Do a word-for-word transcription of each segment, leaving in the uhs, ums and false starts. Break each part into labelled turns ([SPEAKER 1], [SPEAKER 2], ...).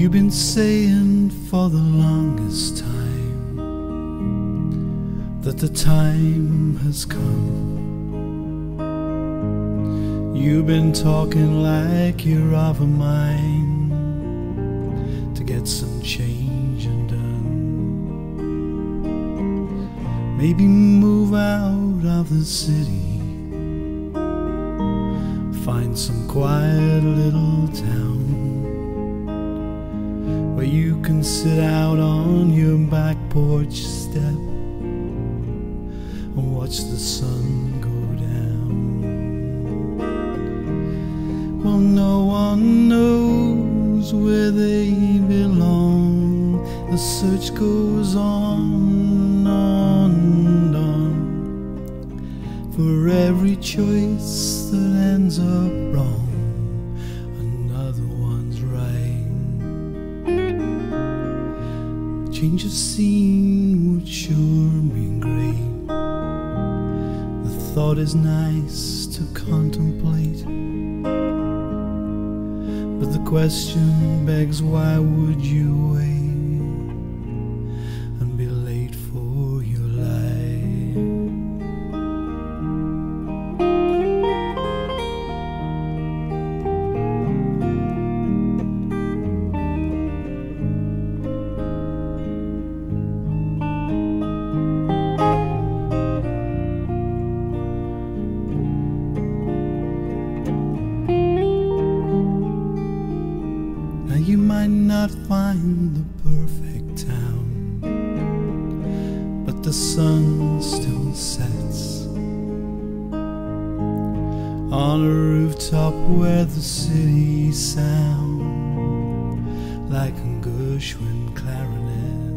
[SPEAKER 1] You've been saying for the longest time that the time has come. You've been talking like you're of a mind to get some change undone. Maybe move out of the city, find some quiet little town where you can sit out on your back porch step and watch the sun go down. Well, no one knows where they belong. The search goes on, on and on. For every choice that ends up wrong, change of scene would sure be great. The thought is nice to contemplate, but the question begs, why would you wait and be late for your life? You might not find the perfect town, but the sun still sets on a rooftop where the city sounds like a Gershwin clarinet.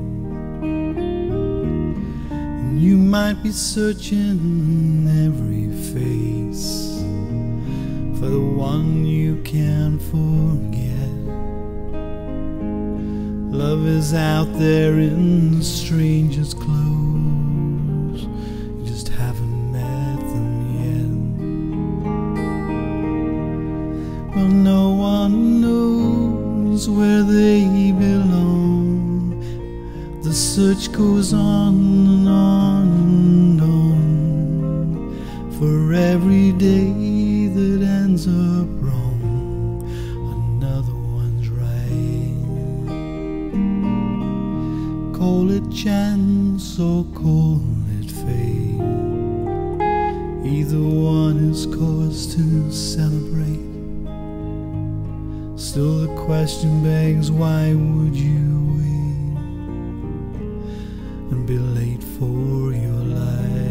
[SPEAKER 1] And you might be searching every face for the one you can't forget. Love is out there in the strangest clothes, you just haven't met them yet. Well, no one knows where they belong. The search goes on and on and on. For every day that ends up wrong, another one's right. Call it chance or call it fate, either one is cause to celebrate. Still the question begs, why would you wait and be late for your life?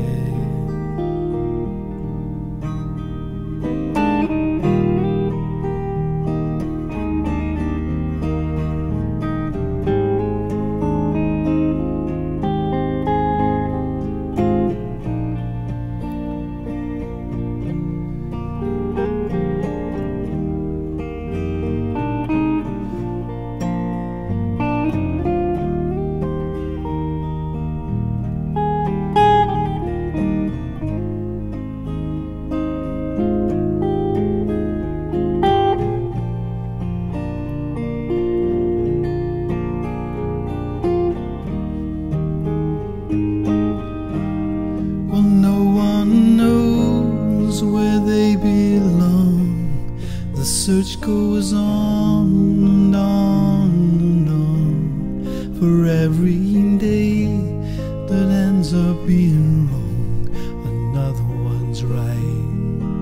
[SPEAKER 1] Where they belong, the search goes on and on and on. For every day that ends up being wrong, another one's right.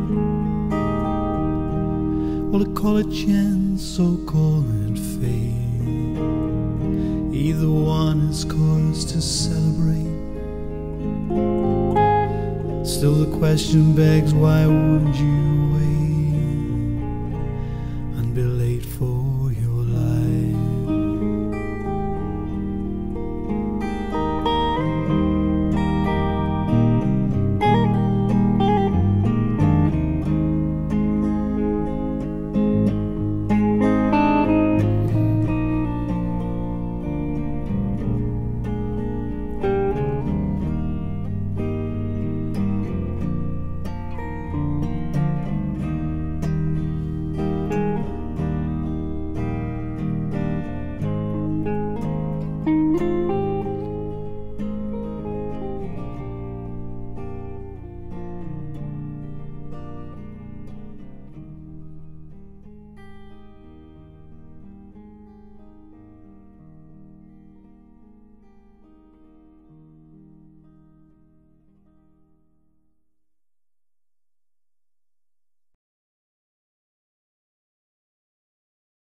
[SPEAKER 1] Well, I call it chance or call it fate, either one is cause to celebrate. Still the question begs, why would you wait